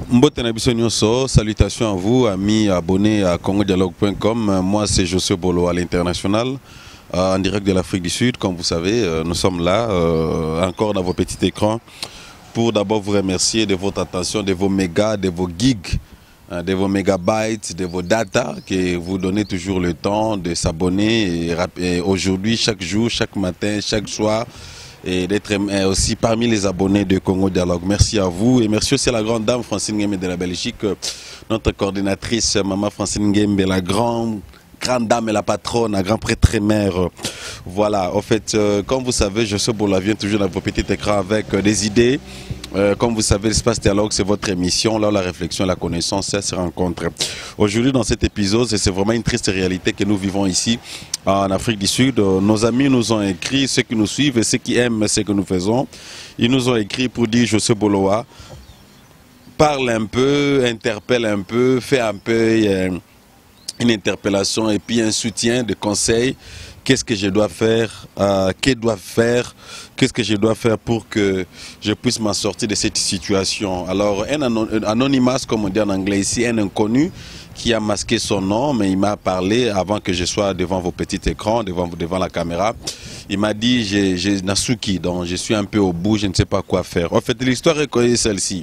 Mbotena biso nyonso, salutations à vous, amis abonnés à congodialogue.com. Moi, c'est José Bolo à l'international, en direct de l'Afrique du Sud. Comme vous savez, nous sommes là, encore dans vos petits écrans, pour d'abord vous remercier de votre attention, de vos mégas, de vos gigs, de vos mégabytes, de vos data, que vous donnez toujours le temps de s'abonner. Et aujourd'hui, chaque jour, chaque matin, chaque soir, et d'être aussi parmi les abonnés de Congo Dialogue. Merci à vous et merci aussi à la grande dame Francine Nguembe de la Belgique, notre coordinatrice Maman Francine Nguembe, la grande dame et la patronne, la grande prêtre mère. Voilà, en fait, comme vous savez, José Bola vient toujours dans vos petits écrans avec des idées. Comme vous savez, l'espace dialogue, c'est votre émission, là où la réflexion et la connaissance se rencontrent. Aujourd'hui, dans cet épisode, c'est vraiment une triste réalité que nous vivons ici, en Afrique du Sud. Nos amis nous ont écrit, ceux qui nous suivent et ceux qui aiment ce que nous faisons, ils nous ont écrit pour dire José Boloa, parle un peu, interpelle un peu, fait un peu une interpellation et puis un soutien, de conseils. Qu'est-ce que je dois faire, qu'est-ce que je dois faire pour que je puisse m'en sortir de cette situation. Alors, un anonymous, comme on dit en anglais ici, un inconnu qui a masqué son nom, mais il m'a parlé avant que je sois devant vos petits écrans, devant la caméra. Il m'a dit, j'ai Nasuki, donc je suis un peu au bout, je ne sais pas quoi faire. En fait, l'histoire est celle-ci.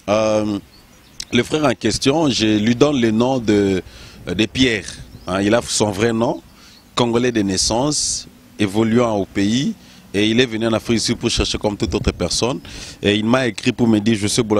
Le frère en question, je lui donne le nom de Pierre. Hein, il a son vrai nom. Congolais de naissance, évoluant au pays, et il est venu en Afrique du Sud pour chercher comme toute autre personne. Et il m'a écrit pour me dire, je sais,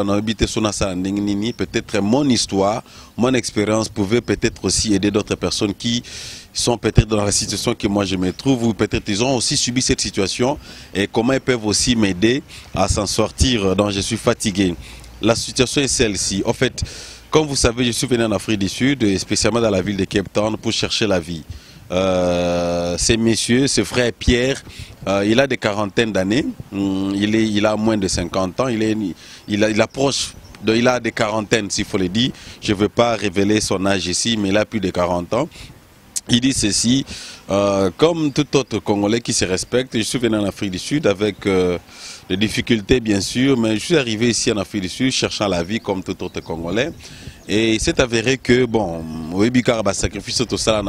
peut-être mon histoire, mon expérience pouvait peut-être aussi aider d'autres personnes qui sont peut-être dans la situation que moi je me trouve, ou peut-être ils ont aussi subi cette situation, et comment ils peuvent aussi m'aider à s'en sortir. Donc je suis fatigué. La situation est celle-ci. En fait, comme vous savez, je suis venu en Afrique du Sud, et spécialement dans la ville de Cape Town, pour chercher la vie. C'est messieurs, ce frère Pierre, il a des quarantaines d'années, il a moins de 50 ans, il approche, il a des quarantaines s'il faut le dire, je ne veux pas révéler son âge ici, mais il a plus de 40 ans. Il dit ceci, comme tout autre Congolais qui se respecte, je suis venu en Afrique du Sud avec des difficultés bien sûr, mais je suis arrivé ici en Afrique du Sud cherchant la vie comme tout autre Congolais. Et il s'est avéré que, bon, sacrifice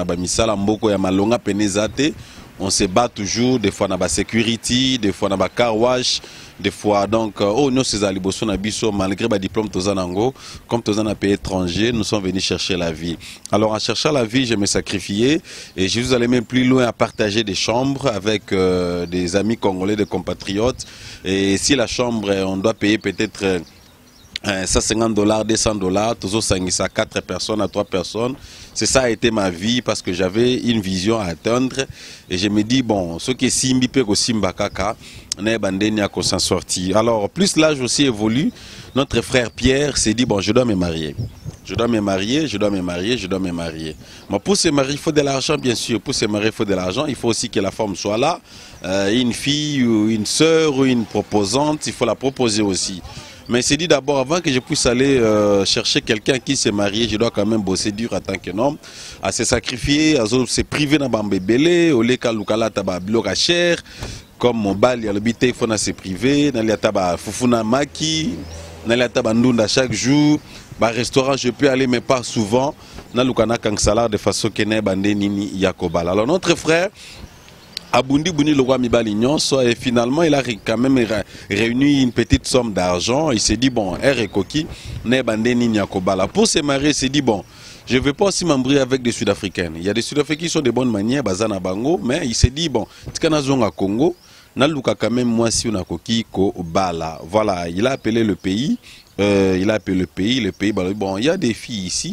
on se bat toujours, des fois dans la sécurité, des fois dans la car wash, des fois donc, malgré le diplôme Tozanango, comme Tozan un pays étranger, nous sommes venus chercher la vie. Alors en cherchant la vie, je me sacrifiais et je vous allais même plus loin à partager des chambres avec des amis congolais, des compatriotes. Et si la chambre, on doit payer peut-être $150, $200, toujours ça 4 personnes à 3 personnes. C'est ça a été ma vie parce que j'avais une vision à atteindre et je me dis bon, ce qui est Simbi peut aussi Mbakaka, on s'en sortir. Alors plus l'âge aussi évolue, notre frère Pierre s'est dit bon, je dois me marier. Je dois me marier, je dois me marier, je dois me marier. Mais pour se marier, il faut de l'argent, bien sûr. Pour se marier, il faut de l'argent. Il faut aussi que la femme soit là. Une fille ou une sœur ou une proposante, il faut la proposer aussi. Mais c'est dit d'abord, avant que je puisse aller chercher quelqu'un qui s'est marié, je dois quand même bosser dur en tant qu'homme, à se sacrifier, à se priver dans bambébélé, au leka lukala taba bloka cher, comme mon bal, il y a le bité, il faut se priver, dans les taba fufuna maki, dans les taba ndunda chaque jour, bah restaurant je peux aller mais pas souvent, dans lukana kangsala de façon que ne bande nini yakobal. Alors notre frère Abundi Buni le roi Mibali Nyonso, et finalement il a quand même réuni une petite somme d'argent. Il s'est dit bon, Koki, ne bandeni Nyakobala. Pour se marier, il s'est dit bon, je ne veux pas aussi m'embrouiller avec des Sud-Africaines. Il y a des Sud-Africains qui sont de bonne manière, Bazana Bango, mais il s'est dit bon, Tikanazonga Congo, Naluka quand même moi si on a Koki Ko Bala. Voilà, il a appelé le pays. Il a appelé le pays, bon, il y a des filles ici,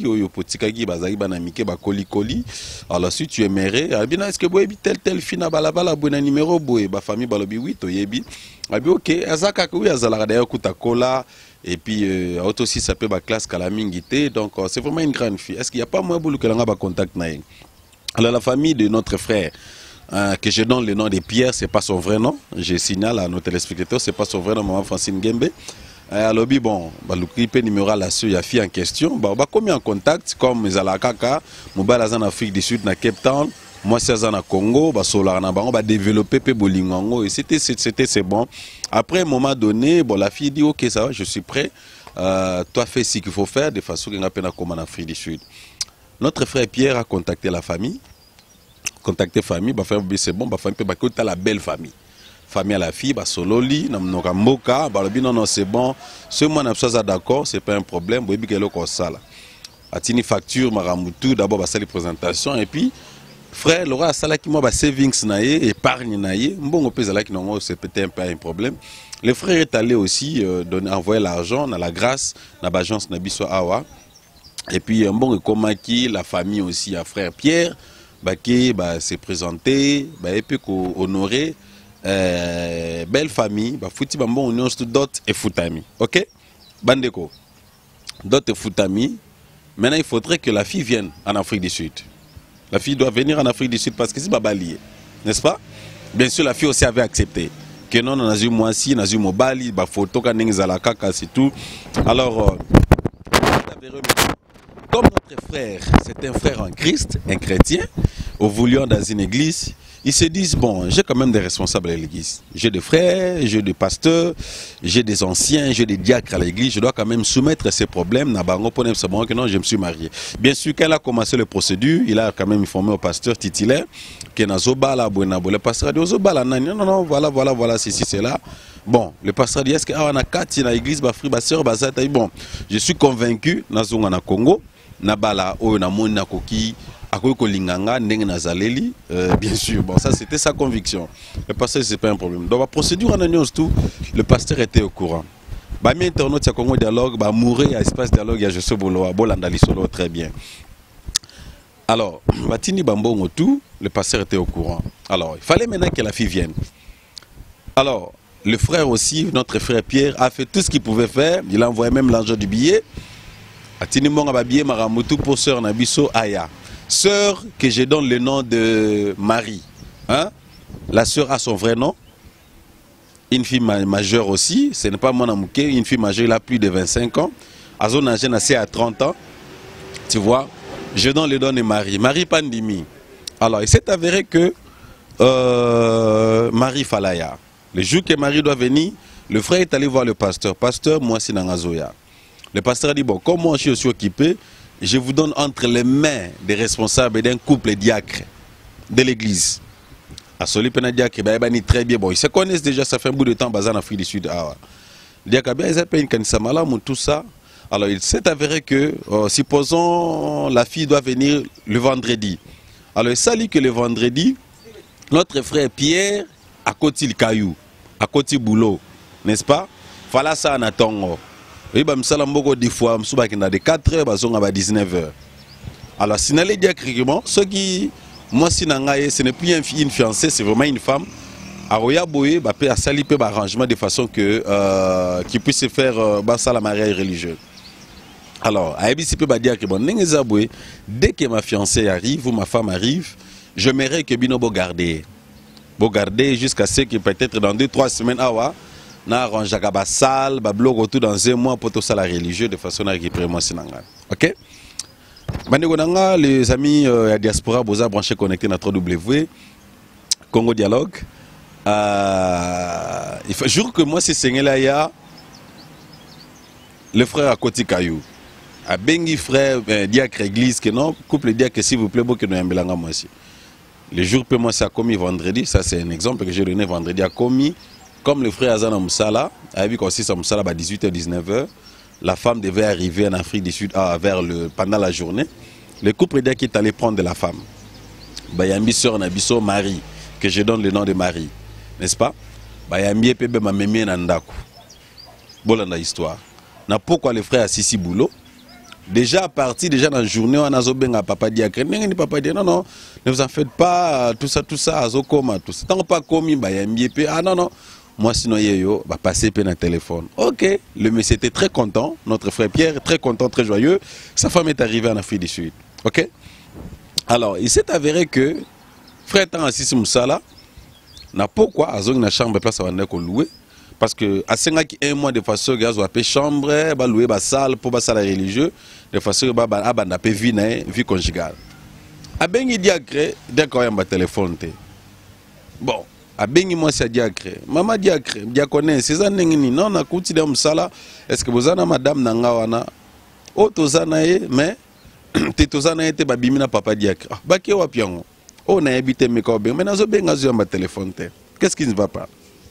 alors si tu aimerais, est-ce que vous telle fille n'a pas numéro, famille balobi 8, ok, et puis aussi ça peut classe Kalamingité, donc c'est vraiment une grande fille. Est-ce qu'il n'y a pas moins boulot que l'on a contact? Alors la famille de notre frère, que je donne le nom de Pierre, c'est pas son vrai nom, je signale à nos téléspectateurs, c'est pas son vrai nom, Maman Francine Nguembe. Alors, bon, le numéro là il y a fille en question. Bah, comme en contact, comme les Alakaka, Mobile en Afrique du Sud, na Cape Town, moi c'est en Congo, bah, on va développer Bolingango. Et c'était c'est bon. Après un moment donné, bon, la fille dit ok, ça va, je suis prêt. toi fais ce qu'il faut faire de façon qu'il appelle comme en Afrique du Sud. Notre frère Pierre a contacté la famille. Contacté famille, bah c'est bon, bah famille peut bah la belle famille. Famille à la fille, bah sololi, namnoka moka, bah le non non c'est bon. Ce mois n'a pas d'accord, c'est pas un problème. Boy bi kelo comme ça là. Atini facture maramutu d'abord bah ça les présentations et puis frère Laura sala qui moi bah savings naie épargne naie. Bon on peut là qui non c'est peut-être un problème. Le frère est allé aussi envoyer l'argent dans la grâce dans l'agence Nabiso Awa. Et puis bon comment qui la famille aussi à frère Pierre qui s'est présenté et puis honorer belle famille fouti bon union dot et foutami. OK bandeko dot et foutami. Maintenant il faudrait que la fille vienne en Afrique du Sud. La fille doit venir en Afrique du Sud parce que c'est babalié, n'est-ce pas? Bien sûr la fille aussi avait accepté que non on a eu moi si on a eu mobali photo quand n'engzala kaka c'est tout. Alors comme notre frère, c'est un frère en Christ, un chrétien, au voulion dans une église, ils se disent, bon, j'ai quand même des responsables à l'église. J'ai des frères, j'ai des pasteurs, j'ai des anciens, j'ai des diacres à l'église, je dois quand même soumettre ces problèmes. Que non, je me suis marié. Bien sûr, quand il a commencé la procédure, il a quand même informé au pasteur titulaire, que le pasteur a dit, non, non, voilà, ceci, c'est là. Bon, le pasteur a dit, est-ce qu'il y a une église, bon, je suis convaincu, dans Congo, Nabala o na mona koki akoki kolinganga ndenge nazaleli bien sûr bon ça c'était sa conviction. Le pasteur c'est pas un problème. Dans la procédure en annonce tout le pasteur était au courant. Ba mi internaute ya Congo dialogue ba mourir à espace dialogue ya Joseph Boloa bolanda lisolo très bien. Alors batini bambongo tout le pasteur était au courant. Alors il fallait maintenant que la fille vienne. Alors le frère aussi notre frère Pierre a fait tout ce qu'il pouvait faire, il a envoyé même l'argent du billet. Atini monga babiye maramutu pour sœur Nabiso Aya. Sœur que je donne le nom de Marie. Hein? La sœur a son vrai nom. Une fille majeure aussi. Ce n'est pas mon amouké. Une fille majeure, elle a plus de 25 ans. À son âge, elle à 30 ans. Tu vois? Je donne le nom de Marie. Marie Pandimi. Alors, il s'est avéré que Marie Falaya. Le jour que Marie doit venir, le frère est allé voir le pasteur. Pasteur, moi, c'est Nangazoya. Le pasteur a dit, bon, comme moi je suis occupé, je vous donne entre les mains des responsables d'un couple diacre de l'église. À Soli Pena diacre, très bien. Bon, ils se connaissent déjà, ça fait un bout de temps, en Afrique du Sud. Diacre, ils appellent une kanisa tout ça. Alors, il s'est avéré que, supposons, la fille doit venir le vendredi. Alors, il s'allie que le vendredi, notre frère Pierre, à côté le caillou, à côté boulot, n'est-ce pas? Fala ça en attendant. Oui, bah, beaucoup des fois, je suis de 4 heures, à 19 heures. Alors, si on allait dire clairement, ce qui, moi, si ce n'est plus une fiancée, c'est vraiment une femme. Aroya Boye, bah, peut sali peu arrangement de façon que qui puisse se faire la mariage religieux. Alors, à Ebisi peut dire que bon, dès que ma fiancée arrive ou ma femme arrive, je m'aimerais que Binobo garder jusqu'à ce que peut-être dans 2-3 semaines, na arrangeaka ba salle ba bloc autour dans 1 mois pour tout ça la religieux de façon à récupérer moi sinanga. OK? Bandeko nanga les amis à diaspora boza branché connecté na www Congo Dialogue. Il faut jure que moi c'est Sengela ya le frère à côté Kayou. A bengi frère diacre église que non couple diacre s'il vous plaît beaucoup nous yambelanga moi aussi. Le jour que moi ça a commis vendredi, ça c'est un exemple que j'ai donné vendredi a commis. Comme le frère Azana Moussala a vu qu'aussi ça Moussala à 18h-19h, la femme devait arriver en Afrique du Sud pendant la journée. Le couple qui est allé prendre de la femme. Il y a une soeur Nabiso Marie, que je donne le nom de Marie, n'est-ce pas? Il y a un peu ma mémé Nandaku. Bolanda histoire. Na pourquoi le frère a Sissi Boulot? Déjà à partir déjà dans la journée, on a zobenga papa diacre. Papa dit non, ne vous en faites pas, tout ça, azokoma, tout ça. Tant pas commis, il y a un peu. Ah non. Moi, sinon, yo, va passer par le téléphone. Ok, le monsieur était très content, notre frère Pierre, très content, très joyeux. Sa femme est arrivée en Afrique du Sud. Ok? Alors, il s'est avéré que frère Tansisi Moussala n'a pourquoi à zone na chambre place à louer. Parce que à 1 mois de façon gaz ou appeler chambre, louer ba salle pour ba salle religieux, de façon ba vie conjugale. A bengi diacre, d'accord, il y a un téléphone. Bon. abengi moi si diacre mama diacre diaconne c'est ça nengini non na kuti de msala est-ce que vous ana madame nanga wana o tozana ye mais te tozana ye te babimi na papa diacre ba ke wapi yango o na habité me ko ben mais nazo benga zo ma téléphone te qu'est-ce qui ne va pas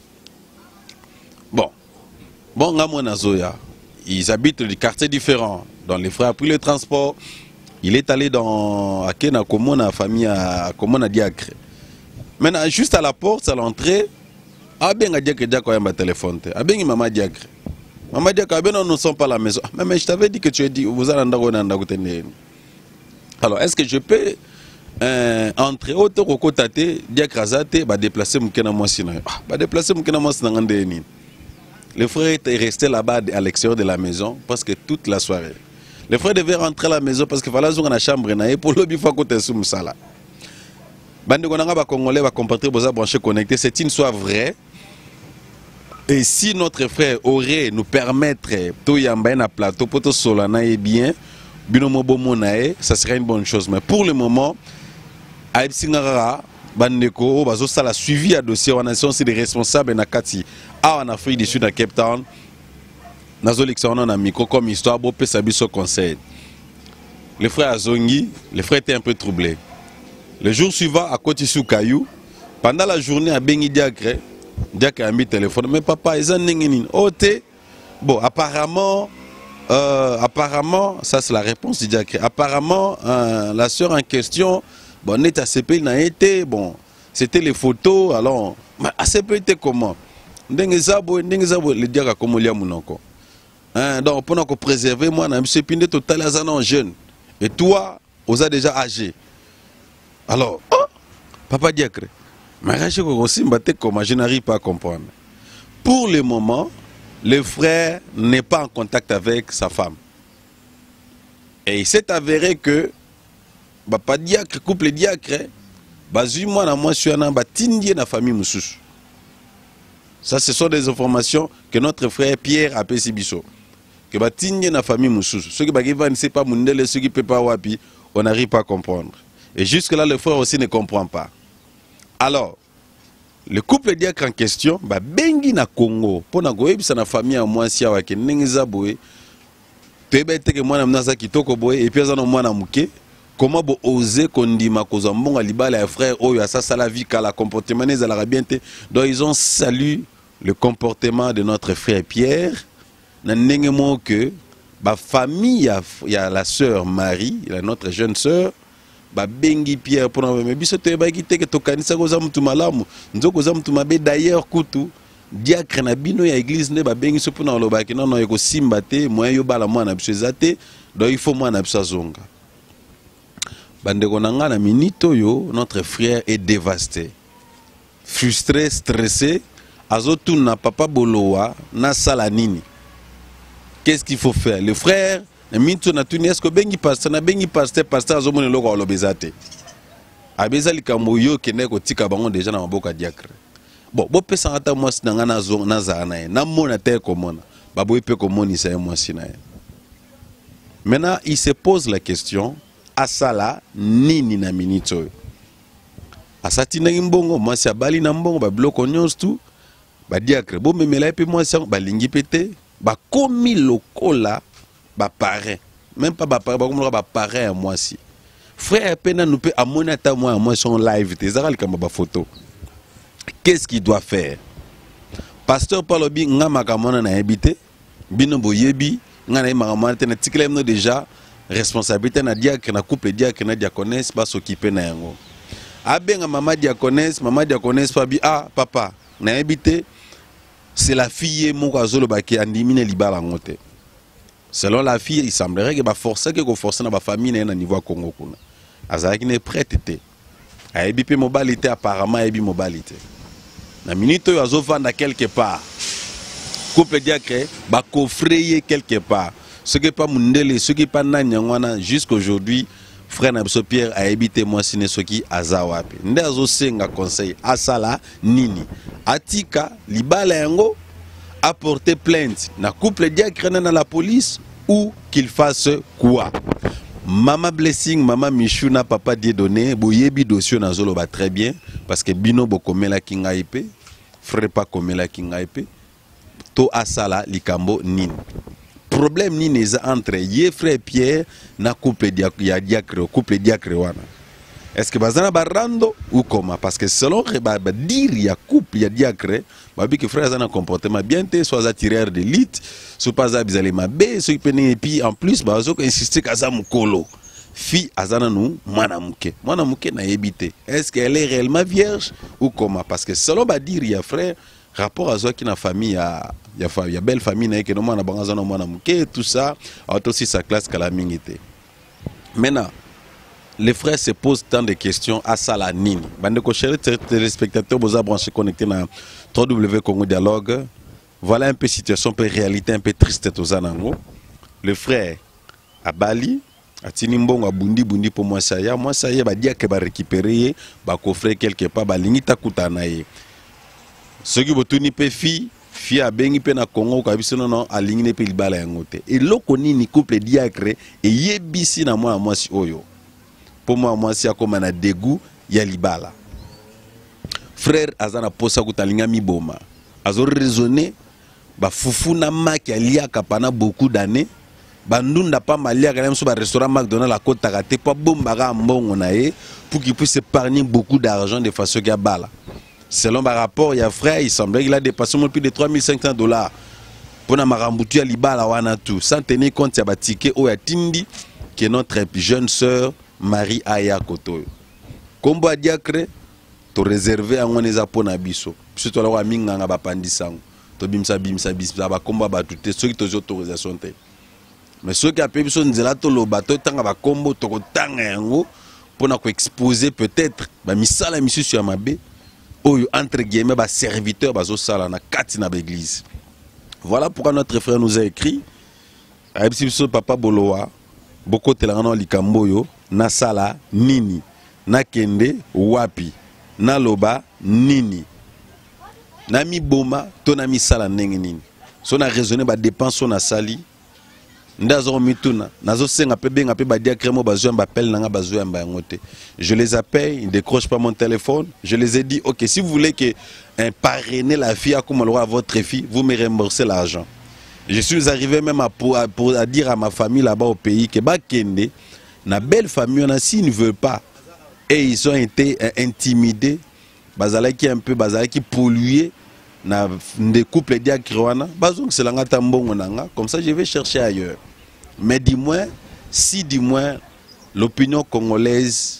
bon ngamo nazoya ils habitent des quartiers différents dans les frères puis le transport il est allé dans à Kena Komona famille à Komona diacre. Maintenant, juste à la porte, à l'entrée, Abenga Diakre Diakre a un téléphone. Abengi Maman Diakre. Maman Diakre, nous ne sommes pas à la maison. Mais je t'avais dit que tu as dit, vous allez en. Alors, est-ce que je peux entrer au Toko Tate, Diakre Azate, déplacer Moukena Moussina? Déplacer Moukena Moussina. Le frère était resté là-bas à l'extérieur de la maison parce que toute la soirée. Le frère devait rentrer à la maison parce qu'il fallait dans la chambre pour le bifou à côté de Soumsala. Congolais va compatriotes beaux branchés connectés, c'est une soit vraie. Et si notre frère aurait nous permettre tout yamba na plateau pour tout solana et bien, binomobo monae, ça serait une bonne chose. Mais pour le moment, Aïb Singara, Bandeko, bazo ça la suivi à dossier en nation, c'est des responsables na Kati, en Afrique du Sud à Cape Town. Nazo l'excellent na micro comme histoire, beau peut s'habiller au conseil. Le frère Azongi, le frère était un peu troublé. Le jour suivant, à côté sous Caillou, pendant la journée à Bengi Diakre, Diakre a mis le téléphone. Mais papa, ils ont n'enginin. Oh, bon, apparemment, ça c'est la réponse de Diakre. Apparemment, la sœur en question, bon, net ACP, il n'a été, bon, c'était les photos, alors, mais ACP était comment? Ndengezabo, le Diakre a comme liam encore. Donc, pendant qu'on préserve, moi, je suis pindé total à un jeune. Et toi, vous êtes déjà âgé. Alors, papa Diakre, je n'arrive pas à comprendre. Pour le moment, le frère n'est pas en contact avec sa femme. Et il s'est avéré que papa Diakre, couple Diakre, moi je suis en famille Moussous. Ça, ce sont des informations que notre frère Pierre a fait Sibiso. Que la famille Moussous. Ceux qui ne savent pas Mundele, ceux qui ne peuvent pas Wapi, on n'arrive pas à comprendre. Et jusque-là, le frère aussi ne comprend pas. Alors, le couple Diakre en question, bengi na Congo, pour na na famille à moi si awake nengiza boye, tebete ke mwana mnaza kitoko boye et puis azana mwana muke, comment bo oser kondima koza mbonga libala ya frère oyo asasa la vie kala comportement les arabiente. Donc ils ont salué le comportement de notre frère Pierre. Na nengemo que ba famille ya la sœur Marie, notre jeune sœur. Bengi Pierre pour nous mais biso te ba kite ke tokanisa ko za mutu malamu nzoko za mutu mabe d'ailleurs kutu Diakre na bino ya église ne ba bengi so pona loba ke non yeko simba te moyen yo bala mwana biso ezate donc il faut mwana biso zonga bandeko nanga na minito yo notre frère est dévasté frustré stressé azotuna papa bolowa na sala nini qu'est-ce qu'il faut faire le frère minto na tuni est-ce que bengi pasteur azomone loko alobezate abeza likambo yo kende ko tika bango déjà na maboka Diakre bon bo pesa ata mwasi na ngana zo na zana ye na mona te komona babo ipe komoni sa mwasi na ye. Maintenant il se pose la question asala nini na minito asati na mbongo mwasi abali na mbongo ba bloko nyos tout ba Diakre bo memela pe mwasi ba lingi pete ba komi lokola parrain, même pas parrain à moi si. Frère Pena nous peut amener à moi son live, photo. Qu'est-ce qu'il doit faire? Pasteur Palobi ngama kamona na habité, bino boyebi, ngana makamana tena tiklem déjà responsabilité na Diakre na couple Diakre na diaconesse pas s'occuper na yango. Abenga maman diaconesse pas bi papa na habité, c'est la fille mon azolo ba ki andimine libala ngote. Selon la fille, il semblerait que forcer que forcer dans la famille na niveau Congo kuna. Azaki ne prête te. A ebi pe mobilité apparemment ebi mobilité. Na minute yo azovanda quelque part. Couple Diakre ba coffrer quelque part. Ce qui pas mundele, ce qui pas nanyangwana jusqu'aujourd'hui, frère Nabso Pierre a habité moi sine soki azawapi. Nde azosenga conseil asala nini. Atika libala yango apporter plainte na couple Diakre na la police ou qu'il fasse quoi. Mama Blessing, Mama Michouna, Papa Dieudonné, boyebi dossier na zolo ba très bien parce que bino bokomela kinga ipé, frère pas komela kinga ipé, to asala likambo nini. Problème nini entre ye frère Pierre na couple ya diacre, couple diacre wana. Est-ce que bazana barando ou comment? Parce que selon dire il y a couple, il y a diacre, babi que frère azana comportement bien té, soit tireur d'élite, soit pas bizalé mabé, soit pené et puis en plus bazo insister kaza mukolo. Fille azana nou mwana muke na yebité. Est-ce qu'elle est réellement vierge ou comment? Parce que selon dire il y a frère rapport à ça qui na famille il y a belle famille na que no mwana bangazana mwana muke tout ça, auto aussi sa classe calamité. Maintenant les frères se posent tant de questions à ça la nini. Bande ko chéri téléspectateurs, vous avez branché connecté dans www Congo Dialogue. Voilà un peu situation, un peu réalité, un peu triste aux anango. Le frère à Bali, à Tinimbong, à Bundi pour moi ça y est, bah dire que va récupérer, bah coffrer quelque part, bah lingita kutanaye. Ceux qui vont tourner pe fille à bengi pe na Congo ka biso non a lingine pe libala yangote. Et lokoni ni couple diacre et yebisi na moi si oyo. Pour moi, c'est comme un dégoût, il y a libala. Frère, azana posa kutalinga mi boma. Azo raisonné, ba fufuna mak ya lia kapana beaucoup d'années. Ba ndunda pa malia quand même sur ba restaurant McDonald's la côte tagaté pas bombaga mbongo na ye pour qu'il puisse épargner beaucoup d'argent de façon qu'il y a bala. Selon ba rapport, il y a frère, il semblait qu'il a dépassé plus de $3500 pour na marambutu ya libala wana tout, sans tenir compte ya ba ticket o ya tindi que notre jeune sœur Marie Aya Koto. Kombo a diacre, to réservé à ngoneza pona biso. Biso to la wa minga nga ba pandisango. To bimsa ba kombo ba tuté ceux qui to autorisation té. Mais ceux qui a payé biso nzela to lo bato tanga ba kombo to ko tanga yango pona ko exposer peut-être ba misala misu sur mabe oyo entre guillemets ba serviteur bazo sala na kati na l'église. Voilà pourquoi notre frère nous a écrit ayebisi biso papa Bolowa boko telanga likamboyo na sala nini na kende wapi na loba nini na mi boma to na mi sala ndenge nini so na raisonner ba dépense na sali ndazo mituna nazo senga pe benga pe ba diacre mo bazo ba appel nanga bazo yamba ngote. Je les appelle, ils décrochent pas mon téléphone. Je les ai dit OK, si vous voulez que parrainer la fille à comme à votre fille, vous me remboursez l'argent. Je suis arrivé même à dire à ma famille là-bas au pays que Bakende, na belle famille, on a s'ils ne veulent pas. Et ils ont été intimidés. Bazalaki un peu, bazalaki pollué. Na des couples diakroana. Bazong c'est l'anga tambongo nanga. Comme ça, je vais chercher ailleurs. Mais dis-moi, si dis-moi, l'opinion congolaise,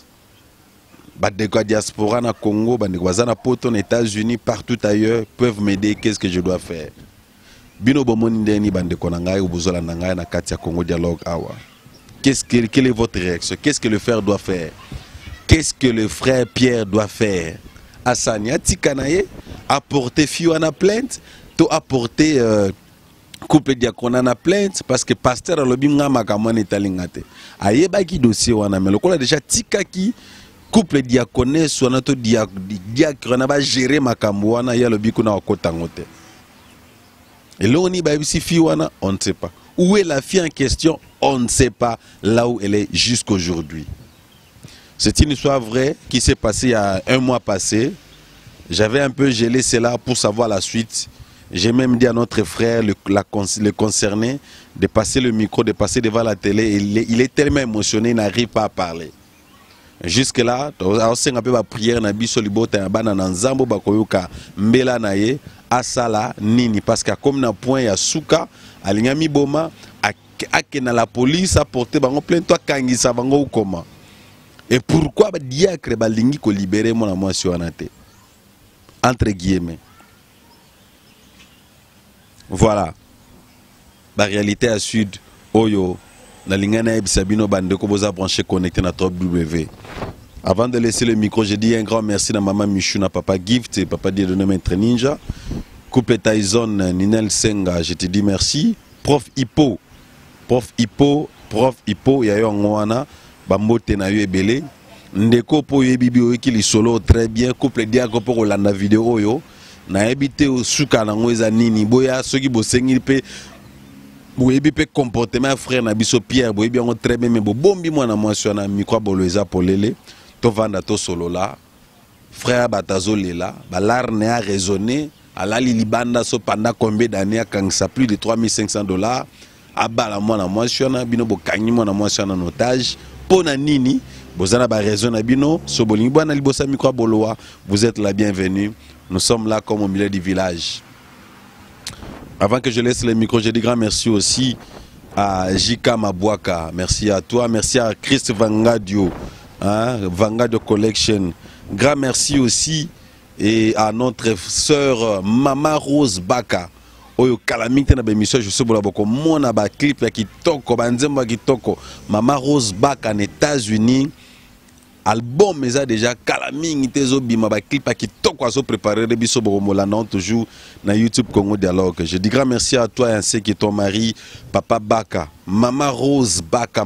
de la diaspora na Congo, de poto aux États-Unis, partout ailleurs, peuvent m'aider. Qu'est-ce que je dois faire? Bino bomoni ndeni bande konanga ou bozola nanga na katia Congo Dialogue awa. Quelle est votre réaction? Qu'est-ce que le frère doit faire? Qu'est-ce que le frère Pierre doit faire? Asania tikanaye apporter fiona plainte, to apporter couple diakona na plainte parce que pasteur alobinga makamane talingate. Ayeba ki dossier wana mais lokola déjà tikaki couple diakonne sona to diakona ba gérer makambo wana ya lobiku na wakota ngote. Et là, on y va ici, on ne sait pas. Où est la fille en question? On ne sait pas là où elle est jusqu'aujourd'hui. C'est une histoire vraie qui s'est passée il y a un mois passé. J'avais un peu gelé cela pour savoir la suite. J'ai même dit à notre frère, le concerné, de passer le micro, de passer devant la télé. Il est tellement émotionné, il n'arrive pas à parler. Jusque-là, on a fait la prière, na biso libota na nzambo bakoyoka mbela na ye asala nini parce que comme na point ya suka alingami boma akena la police apporter bango plainte toi kangisa bango ou comment. Et pourquoi ba diacre balingi ko libérer mon amour sur anate entre guillemets. Voilà. La réalité à sud oyo la lingana ebisabino bandeko boza branché connecté na www. Avant de laisser le micro, je dis un grand merci à maman Michouna, papa Gift et papa Dieudonné Maître Ninja. Couple Tyson, Ninel Senga, je te dis merci. Prof Hippo, il y a eu un moana, Bambote na eu ebele. Ndeko po yebibi oiki li solo très bien. Couple Diago pour Olanda vidéo yo. Na ebité au suka na ngweza nini. Boya, ceux qui bossent pe. boyebi pe comportement frère na biso Pierre boyebi on très bien mais bombi mwana mwasi na micro boloeza polele to vanda to solola frère batazo lela balar ne a raisonné alali libanda so pendant combien d'années akangisa plus de $3,500 abala mwana mwasi na bino bokangi mwana mwasi na otage pona nini bozana ba raison na bino so bolingi bwana libosa micro boloa vous êtes la bienvenue. Nous sommes là comme au milieu du village. Avant que je laisse le micro, je dis grand merci aussi à Jika Mabouaka. Merci à toi. Merci à Chris Vangadio, hein, Vangadio Collection. Grand merci aussi et à notre sœur Mama Rose Baka. Oyo kalamite na bémission je sais bola boko mona ba clip ya kitoko banzemba kitoko Mama Rose Baka en États-Unis. Album mais a déjà kalaming tezo bima ba clip qui toko aso préparer biso bomola non toujours na YouTube Congo Dialogue. Je dis grand merci à toi ainsi que ton mari Papa Baka, Mama Rose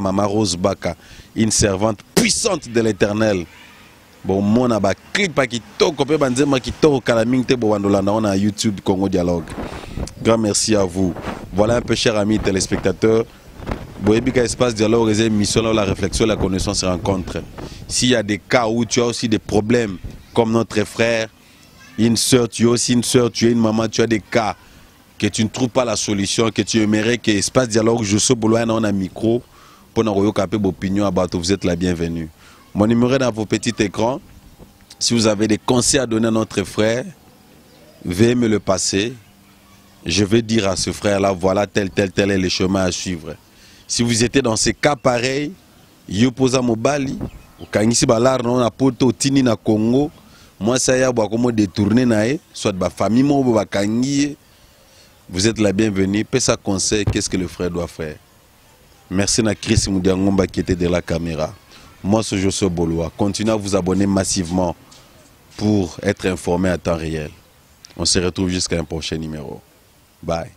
Baka, une servante puissante de l'Éternel. Bon mona ba clip qui toko pe banzema qui toko kalaming te bo wandola na YouTube Congo Dialogue. Grand merci à vous. Voilà un peu chers amis téléspectateurs. Boyebika Espace Dialogue, les émissions là où la réflexion, la connaissance se rencontrent. S'il y a des cas où tu as aussi des problèmes, comme notre frère, une soeur, tu as aussi une soeur, tu as une maman, tu as des cas que tu ne trouves pas la solution, que tu aimerais que Espace Dialogue, je sais, on a un micro, pour nous recaper vos opinions à bateau, vous êtes la bienvenue. Mon numéro est dans vos petits écrans. Si vous avez des conseils à donner à notre frère, veuillez me le passer. Je vais dire à ce frère-là, voilà tel est le chemin à suivre. Si vous étiez dans ces cas pareils, Yopoza Mobali, Kangisi Balar, non, na poto tini na Congo, moi ça y a beaucoup détourné nae, soit ba famille mo ba kangi, vous êtes la bienvenue. Pesa ça conseil, qu'est-ce que le frère doit faire? Merci na Chris Moudiangomba qui était de la caméra. Moi c'est Josso Boloa. Continuez à vous abonner massivement pour être informé à temps réel. On se retrouve jusqu'à un prochain numéro. Bye.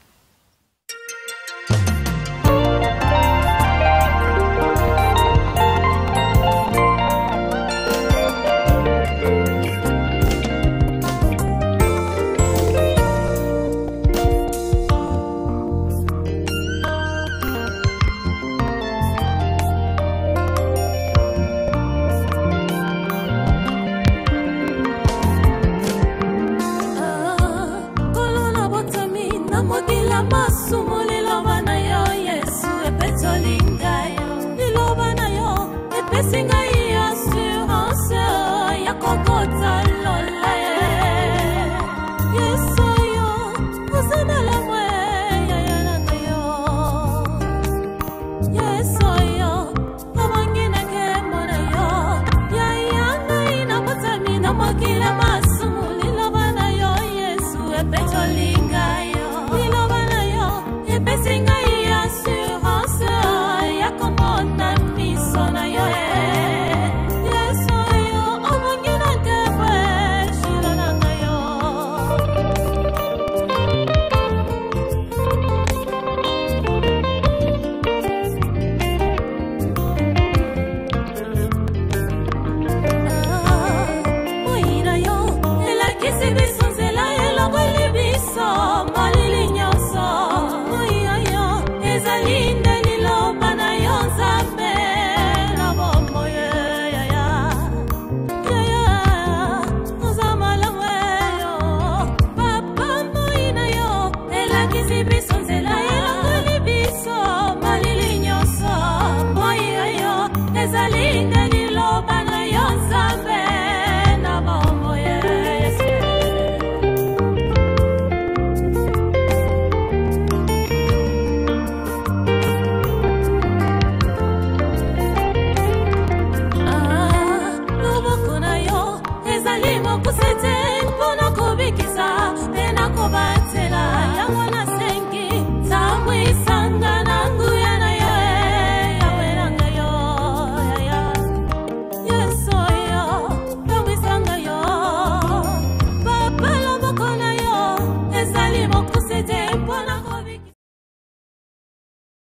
Sumo